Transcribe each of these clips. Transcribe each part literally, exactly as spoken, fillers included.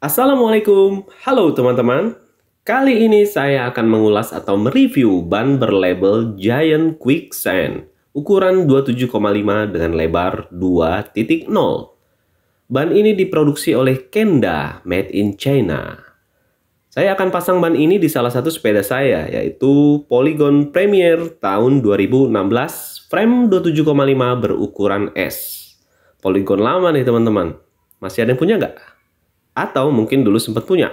Assalamualaikum, halo teman-teman. Kali ini saya akan mengulas atau mereview ban berlabel Giant Quicksand ukuran dua puluh tujuh koma lima dengan lebar dua titik nol. Ban ini diproduksi oleh Kenda, made in China. Saya akan pasang ban ini di salah satu sepeda saya, yaitu Polygon Premier tahun dua ribu enam belas, frame dua puluh tujuh koma lima berukuran S. Polygon lama nih teman-teman. Masih ada yang punya nggak? Atau mungkin dulu sempat punya.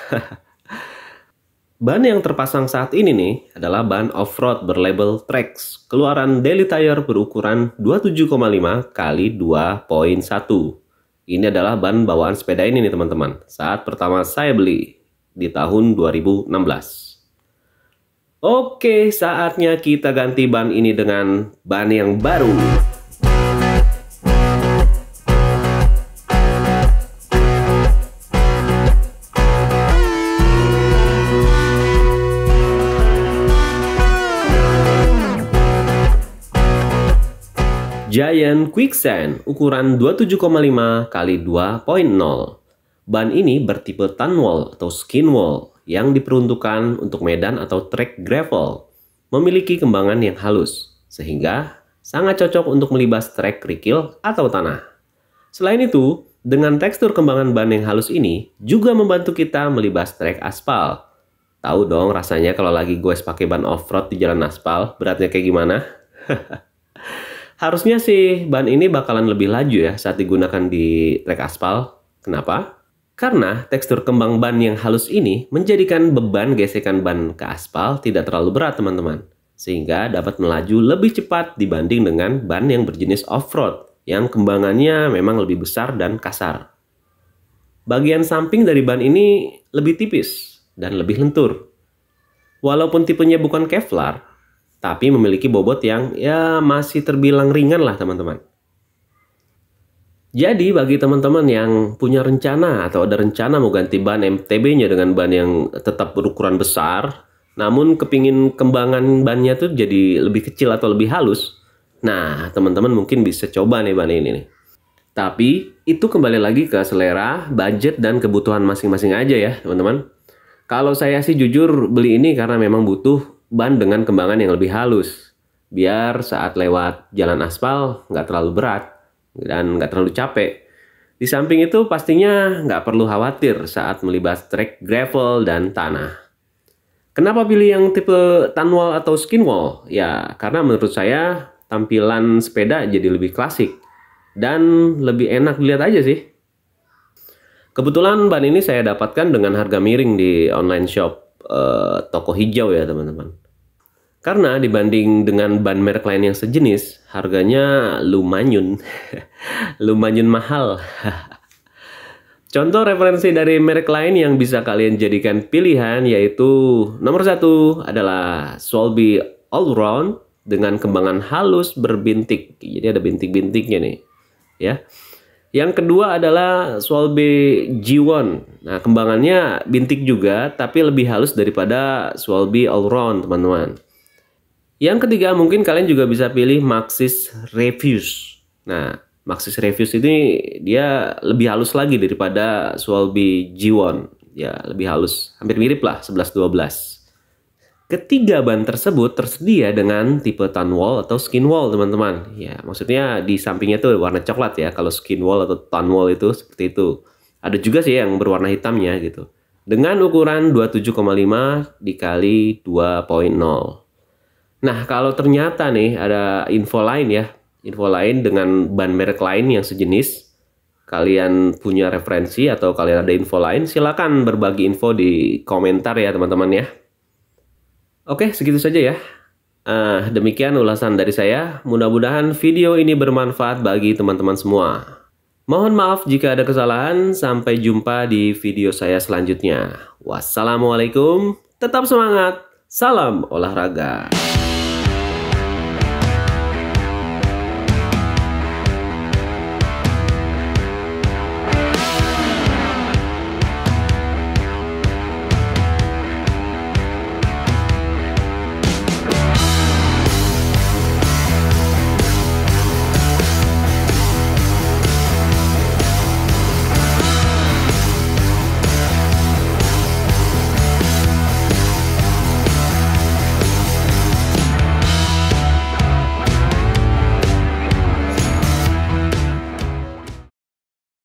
Ban yang terpasang saat ini nih adalah ban off-road berlabel Trax, keluaran Daily Tire berukuran dua puluh tujuh koma lima kali dua koma satu. Ini adalah ban bawaan sepeda ini nih teman-teman, saat pertama saya beli di tahun dua ribu enam belas. Oke, saatnya kita ganti ban ini dengan ban yang baru. Giant Quicksand ukuran dua puluh tujuh koma lima kali dua koma nol. Ban ini bertipe Tunwall atau Skinwall yang diperuntukkan untuk medan atau trek gravel. Memiliki kembangan yang halus, sehingga sangat cocok untuk melibas trek kerikil atau tanah. Selain itu, dengan tekstur kembangan ban yang halus ini juga membantu kita melibas trek aspal. Tahu dong rasanya kalau lagi goes pakai ban off-road di jalan aspal, beratnya kayak gimana? Harusnya sih ban ini bakalan lebih laju ya saat digunakan di trek aspal. Kenapa? Karena tekstur kembang ban yang halus ini menjadikan beban gesekan ban ke aspal tidak terlalu berat teman-teman. Sehingga dapat melaju lebih cepat dibanding dengan ban yang berjenis off-road yang kembangannya memang lebih besar dan kasar. Bagian samping dari ban ini lebih tipis dan lebih lentur. Walaupun tipenya bukan Kevlar, tapi memiliki bobot yang ya masih terbilang ringan lah teman-teman. Jadi bagi teman-teman yang punya rencana atau ada rencana mau ganti ban M T B-nya dengan ban yang tetap berukuran besar, namun kepingin kembangan bannya tuh jadi lebih kecil atau lebih halus, nah teman-teman mungkin bisa coba nih ban ini nih. Tapi itu kembali lagi ke selera, budget, dan kebutuhan masing-masing aja ya teman-teman. Kalau saya sih jujur beli ini karena memang butuh ban dengan kembangan yang lebih halus, biar saat lewat jalan aspal nggak terlalu berat dan nggak terlalu capek. Di samping itu pastinya nggak perlu khawatir saat melibas trek gravel dan tanah. Kenapa pilih yang tipe Tunwall atau Skinwall? Ya karena menurut saya tampilan sepeda jadi lebih klasik dan lebih enak dilihat aja sih. Kebetulan ban ini saya dapatkan dengan harga miring di online shop Uh, toko hijau ya teman-teman. Karena dibanding dengan ban merek lain yang sejenis, harganya lumayan lumayan mahal. Contoh referensi dari merek lain yang bisa kalian jadikan pilihan yaitu nomor satu adalah Swalby Allround dengan kembangan halus berbintik. Jadi ada bintik-bintiknya nih, ya. Yang kedua adalah Swalby G satu. Nah, kembangannya bintik juga, tapi lebih halus daripada Swalby Allround, teman-teman. Yang ketiga, mungkin kalian juga bisa pilih Maxxis Refuse. Nah, Maxxis Refuse ini dia lebih halus lagi daripada Swalby G satu. Ya, lebih halus. Hampir mirip lah, sebelas dua belas. Ketiga ban tersebut tersedia dengan tipe Tunwall atau Skinwall teman-teman. Ya, maksudnya di sampingnya tuh warna coklat ya. Kalau Skinwall atau Tunwall itu seperti itu. Ada juga sih yang berwarna hitamnya gitu. Dengan ukuran dua puluh tujuh koma lima dikali dua koma nol. Nah, kalau ternyata nih ada info lain ya. Info lain dengan ban merek lain yang sejenis. Kalian punya referensi atau kalian ada info lain, silakan berbagi info di komentar ya teman-teman ya. Oke, segitu saja ya. Uh, demikian ulasan dari saya. Mudah-mudahan video ini bermanfaat bagi teman-teman semua. Mohon maaf jika ada kesalahan. Sampai jumpa di video saya selanjutnya. Wassalamualaikum. Tetap semangat. Salam olahraga.